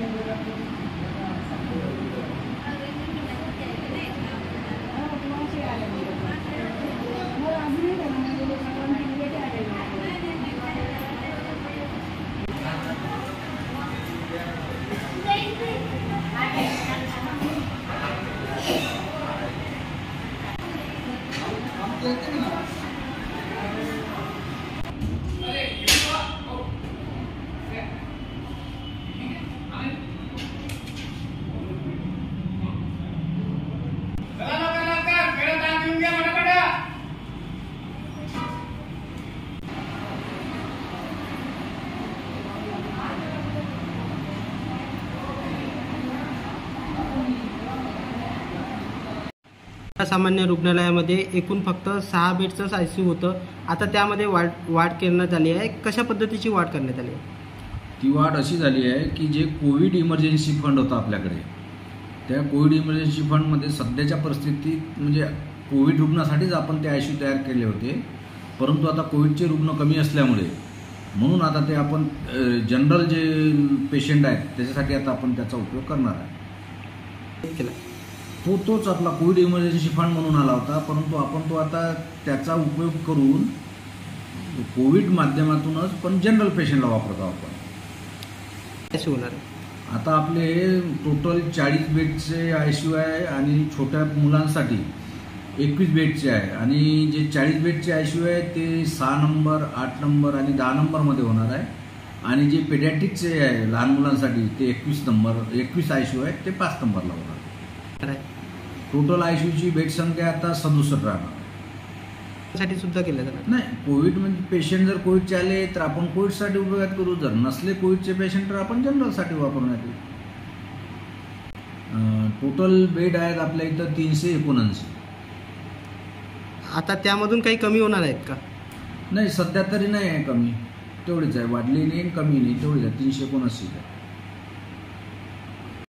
सामान्य रुग्णालयामध्ये एकूण फक्त 6 बेडचंच ICU होतं. आता त्यामध्ये वाढ करण्यात आली आहे. कशा पद्धतीची वाढ करण्यात आली आहे? ती वाढ अशी झाली आहे की जे कोविड इमर्जन्सी फंड होता आपल्याकडे, त्या कोविड इमर्जन्सी फंडमध्ये सध्याच्या परिस्थितीत म्हणजे कोविड रुग्णासाठीच आपण ते ICU तयार केले होते. परंतु आता कोविडचे रुग्ण कमी असल्यामुळे म्हणून आता ते आपण जनरल जे पेशंट आहेत त्याच्यासाठी आता आपण त्याचा उपयोग करणार आहे. तोच आपला कोविड इमर्जन्सी फंड म्हणून आला होता, परंतु आपण तो आता त्याचा उपयोग करून कोविड माध्यमातूनच पण जनरल पेशंटला वापरतो आपण. कसे होणार? आता आपले टोटल 40 बेडचे ICU आहे आणि छोट्या मुलांसाठी 21 बेडचे आहे आणि जे 40 बेडचे ICU आहे ते 6 नंबर, 8 नंबर आणि 10 नंबरमध्ये होणार आहे आणि जे पेडियाट्रिकचे आहे लहान मुलांसाठी ते 21 ICU आहे ते 5 नंबरला होणार. टोटल ICUची बेड संख्या आता 67 राहणार. साठी सुद्धा केलं जाणार नाही. कोविड म्हणजे पेशंट जर कोविडचे आले तर आपण कोविडसाठी उपयोगात करू, जर नसले कोविडचे पेशंट तर आपण जनरलसाठी वापरण्यात येईल. टोटल बेड आहेत आपल्या इथं 379. आता त्यामधून काही कमी होणार आहेत का? नाही, सध्या तरी नाही आहे कमी, तेवढीच आहे. वाढली नाही कमी नाही, तेवढीच आहे 379.